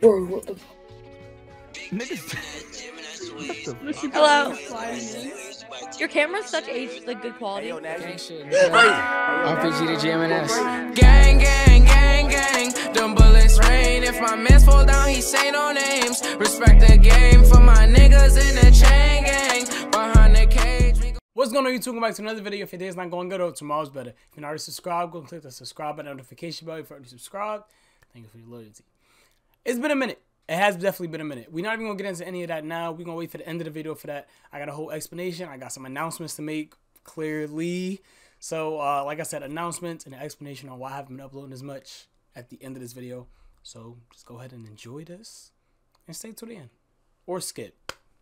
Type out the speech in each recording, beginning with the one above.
Bro, what the fuck? Hello. Your camera's such like good quality. RPG to GMNS. Gang, gang, gang, gang. Them bullets rain. If my mans fall down, he say no names. Respect the game for my niggas in the chain gang. Behind the cage. What's going on, YouTube? Welcome back to another video. If your day's not going good or tomorrow's better. If you're not already subscribed, go click the subscribe button, notification bell if you're already subscribed. Thank you for your loyalty. It's been a minute. It has definitely been a minute. We're not even going to get into any of that now. We're going to wait for the end of the video for that. I got a whole explanation. I got some announcements to make clearly. So, like I said, announcements and an explanation on why I haven't been uploading as much at the end of this video. So, just go ahead and enjoy this and stay to the end. Or skip.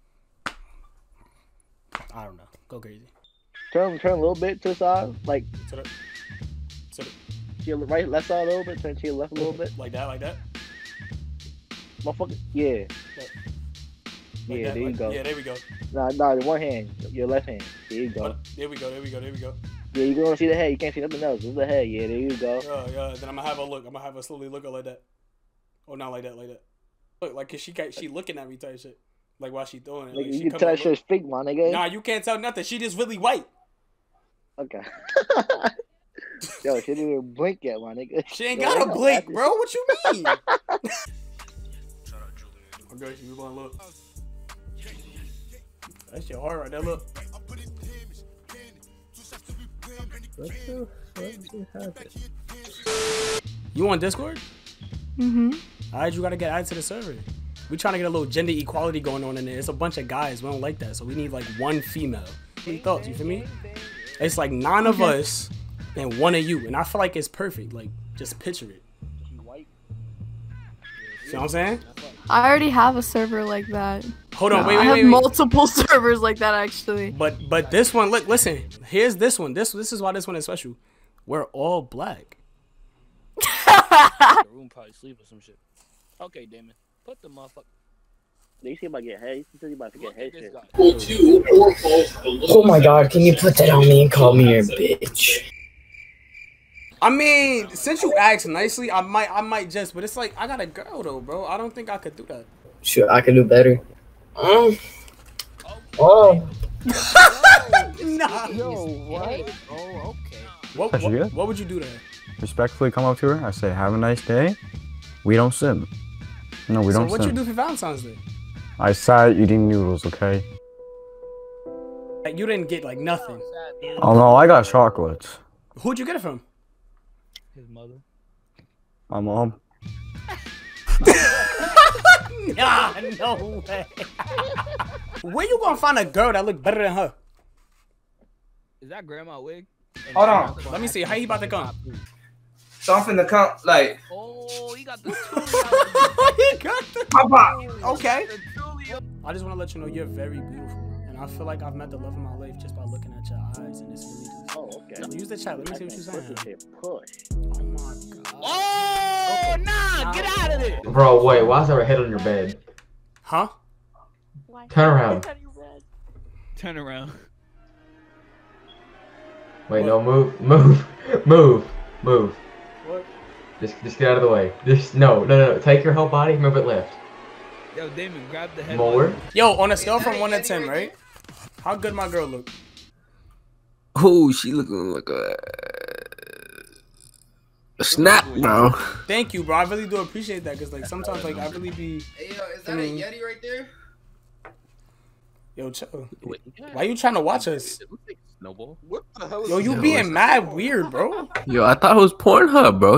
I don't know. Go crazy. Turn a little bit to the side, like To the your right, left side a little bit. Turn to your left a little bit. like that, like that. Motherfucker, yeah. Like Yeah, that, there you like, go. Yeah, there we go. Nah, the one hand, your left hand. There you go. There we go, there we go, there we go. Yeah, you gonna see the head. You can't see nothing else. It's the head. Yeah, there you go. Yeah, then I'm gonna have a look. I'm gonna have her slowly look like that. Oh, not like that, like that. Look, like, cause she looking at me type shit. Like, while she doing it. Like, Like, you she can come tell and that shit's fake, my nigga. Nah, you can't tell nothing. She just really white. Okay. Yo, she didn't even blink yet, my nigga. She ain't got a blink, bro. What you mean? Okay, she want to look. That shit hard right there, look. What the fuck just happened? You on Discord? Mm-hmm. Alright, you gotta get added to the server. We trying to get a little gender equality going on in there. It's a bunch of guys. We don't like that. So we need like one female. Any thoughts? You feel me? It's like 9 of us and 1 of you. And I feel like it's perfect. Like, just picture it. See what I'm saying? I already have a server like that. Hold on, wait. I have multiple servers like that actually. But this one, look, listen. Here's this one. This is why this one is special. We're all black. The room probably sleep or some shit. Okay, Damon, put the motherfucker. You see about to get head. You see about to get head shit. Oh my god, can you put that on me and call me your bitch? I mean, since you asked nicely, I might just, but it's like I got a girl though, bro. I don't think I could do that. Sure, I can do better. Oh. Nah. Yo, what? Oh, okay. What would you do to her? Respectfully come up to her. I say, have a nice day. We don't sim. No, we don't So what sim. you do for Valentine's Day? I sat eating noodles, okay? Like, you didn't get like nothing. Oh no, I got chocolates. Who'd you get it from? His mother. My mom. Nah, no way. Where you gonna find a girl that look better than her? Is that grandma wig? Hold on. Let me see. How you about to come? So I'm finna come, like, Oh, he got the You got the- Papa. Okay. I just want to let you know you're very beautiful, and I feel like I've met the love of my life just by looking at your eyes, and it's really just. Oh, okay. Use the chat. Let me see what you're saying. Push. Oh my god. Oh, nah, get out of there. Bro, wait, why is there a head on your bed? Huh? Turn around. Turn around. Wait, no, move. What? Just get out of the way. No. Take your whole body, move it left. Yo, Damon, grab the head. More. Yo, on a scale from 1 to 10, right? How good my girl look? Oh, she looking like a snap, bro. Thank you, bro. I really do appreciate that, cause like sometimes like I really be. Hey, yo, is that a Yeti right there? Yo, chill. Why you trying to watch us? Snowball. What the hell is Yo, you being mad weird, bro. Yo, I thought it was Pornhub, bro.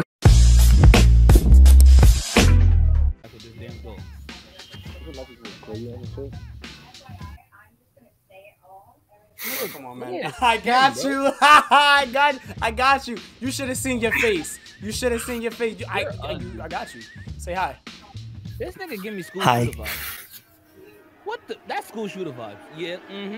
Come on, man. I got you. I got you. You should have seen your face. I got you. Say hi. This nigga give me school Hi. shooter vibes. What the? That's school shooter vibes. Yeah.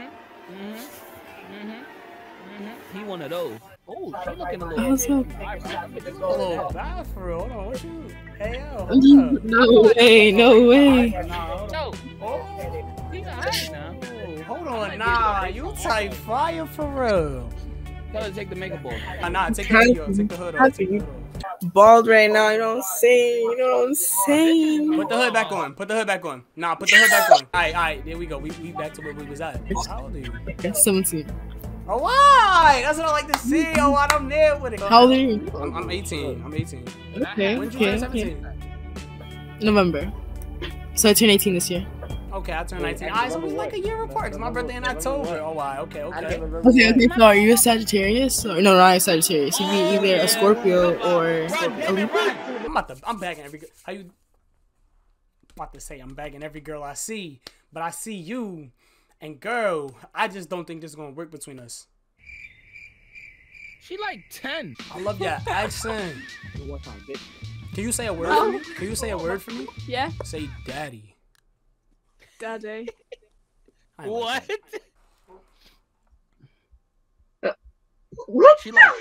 He one of those. Oh, she looking a little. What's up? Oh, bad for real. Hold on. What you? Hey, yo. No way, no way. No. Oh, He alright now. hold on. Nah, you type fire for real. Tell her to take the makeup off. Nah, take the hood off. Take the hood off. bald right now. You know what I'm saying? You know what I'm saying? Put the hood back on. Put the hood back on. Nah, put the hood back on. Alright, there we go. We back to where we was at. How old are you? 17. Oh, why? That's what I like to see. Oh, I don't live with it. How old are you? I'm 18. I'm 18. Okay. When did you turn 17? November. So I turned 18 this year. Okay, I turned 19. Alright, so we like a year apart. It's my birthday in October. Oh, wow. Okay. Okay, so are you a Sagittarius? Or, no, not a Sagittarius. You'd be either a Scorpio or a Libra. I'm bagging every girl. How you about to say I'm bagging every girl I see, but I see you, and girl, I just don't think this is gonna work between us. She like 10. I love your accent. Can you say a word for me? Can you say a word for me? Yeah. Say daddy. Daddy. What? What? She like.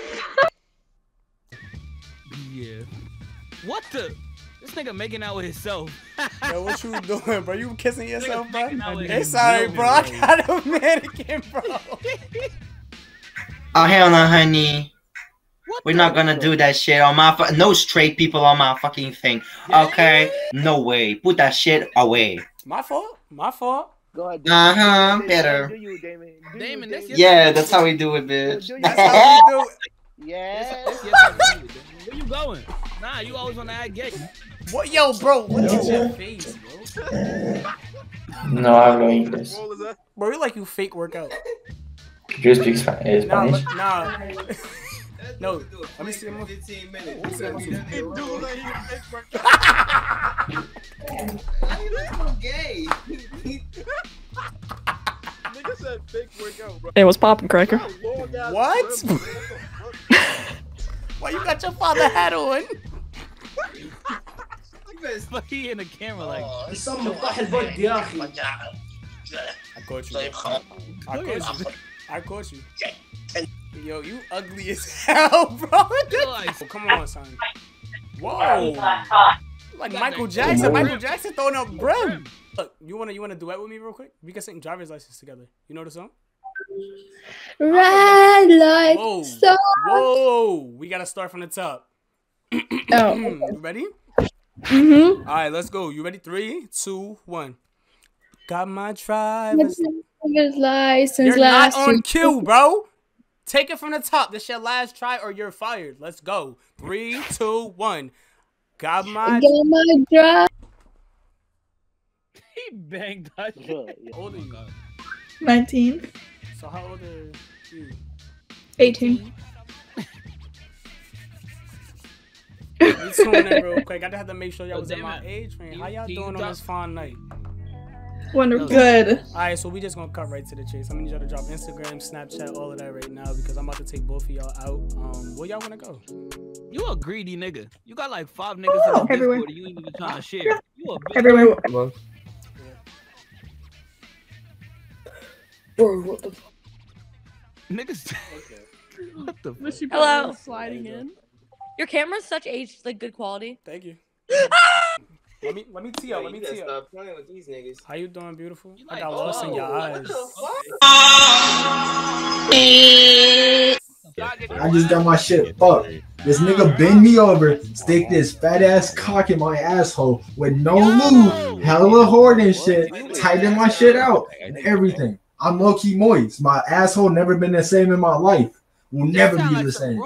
Yeah. What the? This nigga making out with himself. Yo, what you doing, bro? You kissing yourself, bro? with It's sorry, bro. I got a mannequin, bro. Oh hell no, honey. We're not gonna do that shit on my no straight people on my fucking thing. Okay? No way. Put that shit away. My fault. My fault. Go ahead. Better. Do you, Damon? Damon, that's your Yeah, that's how we do it, bitch. That's how we do it. Yeah. Where you going? Nah, you always wanna act gay. What, yo, bro? Look at your face, bro. No hablo inglés. Bro, you like you fake workout. Yo speak Spanish. Nah. No, let me see him. 15 minutes. Let me see him. Gay. Nigga said fake workout, bro. Hey, what's poppin', Cracker? What? Why you got your father hat on? But he in the camera like. I caught you. I caught you. Yo, you ugly as hell, bro. Oh, come on, son. Whoa. Like Michael Jackson. Michael Jackson throwing up brim. Look, you wanna duet with me real quick? We can sing driver's license together. You know the song? Red light. Whoa. Whoa. We gotta start from the top. Oh. You ready? Mm-hmm. Alright, let's go. You ready? 3, 2, 1. Got my driver's license. You're not on cue, bro. Take it from the top. This your last try or you're fired. Let's go. 3, 2, 1. Got my drive. He banged that shit. How old are you? 19. So how old are you? 18. Let's tune in real quick. I just had to make sure y'all was at my age, man. How y'all doing on this fine night? Wonderful. Good. Alright, so we just gonna cut right to the chase. I'm gonna need y'all to drop Instagram, Snapchat, all of that right now because I'm about to take both of y'all out. Where y'all wanna go? You a greedy nigga. You got like 5 niggas in the Everywhere. Discord you ain't even trying to share. You a bitch. Everywhere. Bro, what the? Niggas. What the? Hello. Sliding in. Your camera's such like good quality. Thank you. Let me tee up. Let me tee up. Stop playing with these niggas. How you doing, beautiful? I got lost in your eyes. I just got my shit fucked. This nigga bend me over, stick this fat ass cock in my asshole with no lube, hella hard and shit, tighten my shit out and everything. I'm low key moist. My asshole never been the same in my life. Will never be the same.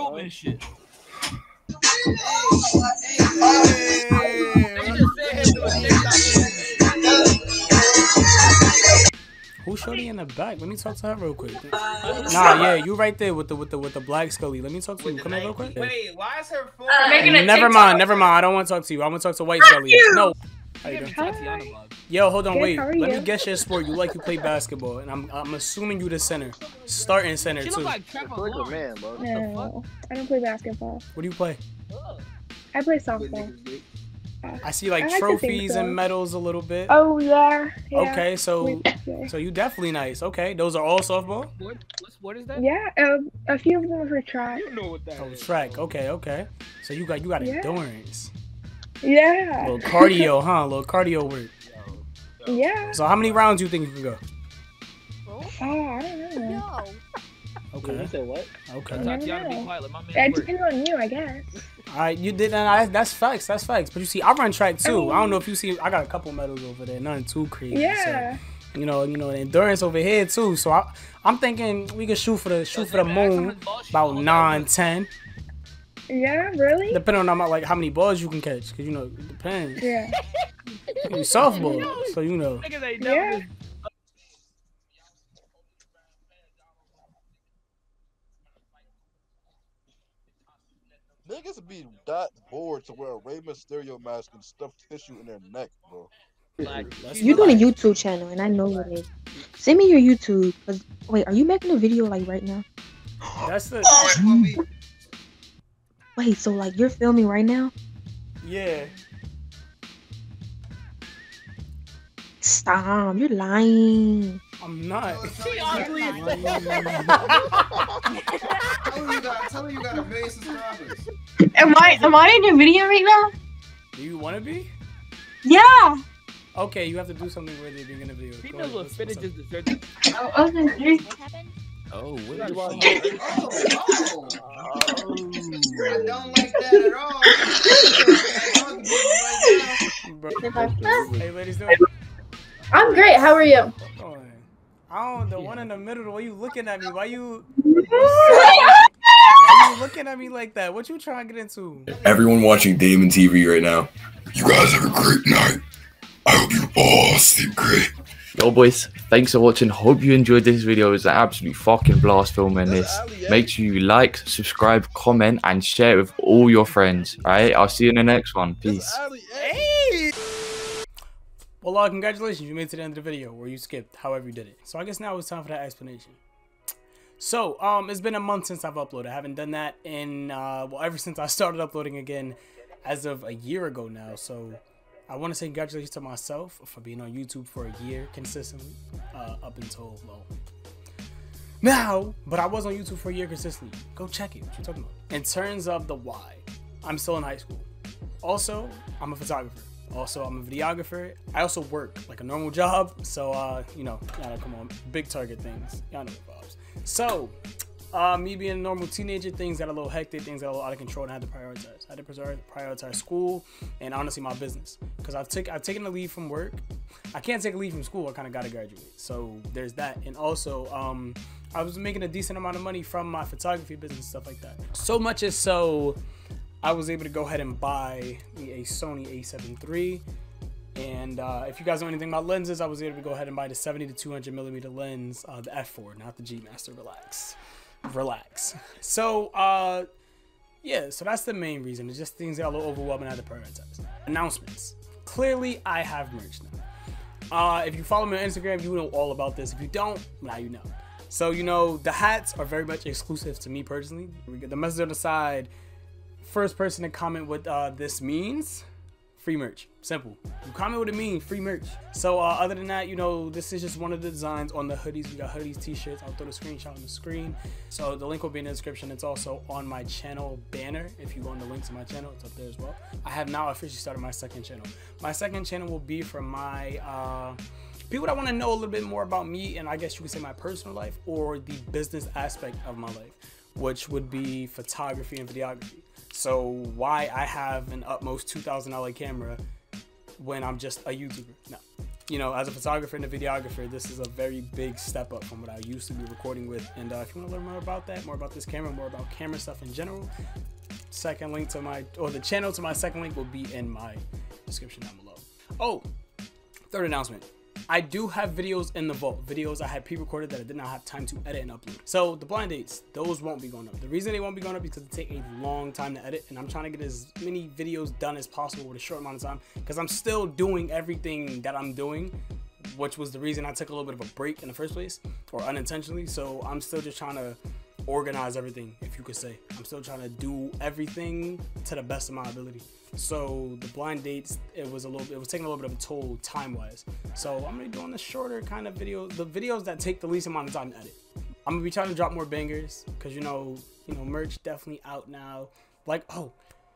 Who's shorty in the back? Let me talk to her real quick. Nah, yeah, you right there with the black Scully. Let me talk to you. Come here real quick. Wait, why is her phone? Never mind. I don't want to talk to you. I want to talk to white Scully. No. How you doing? Yo, hold on, Good, wait. how are Let you? me guess your sport. You like to play basketball, and I'm assuming you the center, starting center too. Man, bro. No, I don't play basketball. What do you play? I play softball. I see like I like to think trophies so. and medals a little bit. Oh yeah. Okay, so you definitely nice. Okay, those are all softball. What is that? Yeah, a few of them are for track. You know what that Oh, track. Okay. So you got Yeah. endurance. Yeah. A little cardio, huh? A little cardio work. Yeah. So how many rounds do you think you can go? Oh, I don't know. Okay. You said what? Okay. I never Tatiana, be know. quiet. Let my man It work. depends on you, I guess. Alright, you did that. That's facts. That's facts. But you see, I run track too. I don't know if you see. I got a couple medals over there. Nothing too crazy. Yeah. So, you know, the endurance over here too. So I'm thinking we could shoot for the moon about 9, 10. Yeah, really? Depending on like how many balls you can catch, cause you know it depends. Yeah. You softball, so you know. Yeah. Niggas be that bored to wear a Rey Mysterio mask and stuff tissue in their neck, bro. You're doing a YouTube channel, and I know what it is. Send me your YouTube. Wait, are you making a video like right now? That's the. Wait, so like you're filming right now? Yeah. Stop! You're lying. I'm not. Tell her you got a million subscribers. Am I in your video right now? Do you want to be? Yeah. Okay, you have to do something with it being in the video. He knows what finish is the Oh, what I don't like that at all. Hey, ladies, doing? I'm great. How are you? The one in the middle. Why you looking at me? Why you looking at me like that? What you trying to get into? Everyone watching Damon TV right now, you guys have a great night. I hope you all sleep great. Yo boys, thanks for watching. Hope you enjoyed this video. It was an absolute fucking blast filming this. Make sure you like, subscribe, comment, and share it with all your friends. Alright, I'll see you in the next one. Peace. Well, congratulations, you made it to the end of the video, or you skipped, however you did it. So I guess now it's time for that explanation. So, it's been a month since I've uploaded. I haven't done that in, well, ever since I started uploading again as of a year ago now. So, I want to say congratulations to myself for being on YouTube for a year consistently, up until, well, now. But I was on YouTube for a year consistently. Go check it. What you talking about? In terms of the why, I'm still in high school. Also, I'm a photographer. Also, I'm a videographer. I also work like a normal job. So, you know, come on, big target things. Y'all know the vibes. So, me being a normal teenager, things got a little hectic, things got a little out of control, and I had to prioritize. I had to prioritize school and honestly my business. Because I've taken a leave from work. I can't take a leave from school. I kind of got to graduate. So there's that. And also, I was making a decent amount of money from my photography business, stuff like that. So much as so, I was able to go ahead and buy me a Sony a7 III. And if you guys know anything about lenses, I was able to go ahead and buy the 70 to 200 millimeter lens, the f4, not the G Master. Relax. So yeah, so that's the main reason. It's just things got a little overwhelming. I had to prioritize. Announcements. Clearly, I have merch now. If you follow me on Instagram, you know all about this. If you don't, now you know. So you know the hats are very much exclusive to me personally. We get the message on the side. First person to comment what this means, free merch. Simple. You comment what it means, free merch. So other than that, you know, this is just one of the designs on the hoodies. We got hoodies, t-shirts. I'll throw the screenshot on the screen. So the link will be in the description. It's also on my channel banner. If you go on the link to my channel, it's up there as well. I have now officially started my second channel. My second channel will be for my people that want to know a little bit more about me, and I guess you could say my personal life or the business aspect of my life, which would be photography and videography. So why I have an Utmost $2,000 camera when I'm just a YouTuber. No, you know, as a photographer and a videographer, this is a very big step up from what I used to be recording with. And if you want to learn more about that, more about this camera, more about camera stuff in general, second link to my, or the channel to my second link will be in my description down below. Oh, third announcement. I do have videos in the vault, videos I had pre-recorded that I did not have time to edit and upload. So the blind dates, those won't be going up. The reason they won't be going up is because it take a long time to edit, and I'm trying to get as many videos done as possible with a short amount of time, because I'm still doing everything that I'm doing, which was the reason I took a little bit of a break in the first place, or unintentionally. So I'm still just trying to organize everything, if you could say. I'm still trying to do everything to the best of my ability. So the blind dates, it was taking a little bit of a toll time-wise. So I'm gonna be doing the shorter kind of videos, the videos that take the least amount of time to edit. I'm gonna be trying to drop more bangers, because you know, merch definitely out now. Like, oh,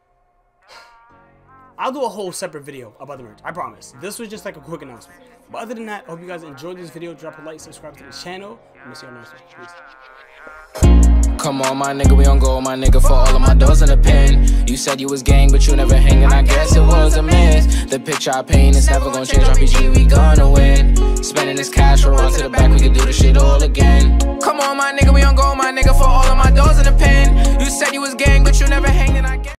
I'll do a whole separate video about the merch, I promise. This was just like a quick announcement. But other than that, I hope you guys enjoyed this video. Drop a like, subscribe to the channel. I'm gonna see you on the next one. Peace. Come on, my nigga, we on go, my nigga, for all of my doors in the pen. You said you was gang, but you never hanging, I guess it was a miss. The picture I paint is never gonna change, RPG, we gonna win. Spending this cash, we'll run to the back, we can do this shit all again. Come on, my nigga, we on go, my nigga, for